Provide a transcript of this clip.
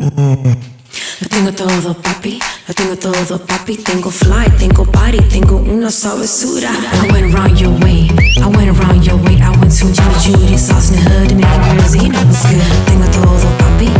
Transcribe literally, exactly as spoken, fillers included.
Lo tengo todo, papi, lo tengo todo, papi. Tengo fly, tengo body, tengo una sabrosura. I went around your way, I went around your way. I went to Jimmy Judy, sauce in the hood, to make the girls, you know it's good. Tengo todo, papi,